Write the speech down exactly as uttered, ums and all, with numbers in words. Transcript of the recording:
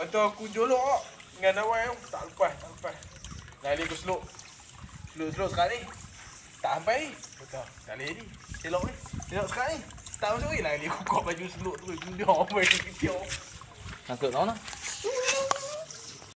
Lepas tu aku jolok dengan awal tu. Tak lepas, tak lepas. Lari aku slow. Slow-slow sekarang ni. Tak sampai. Betul. Tak boleh ni. Elok ni. Elok sekarang ni. Tak masuk ni. Lari aku kuat baju slow tu. Dia apa yang ketiak. Sangkut kau lah.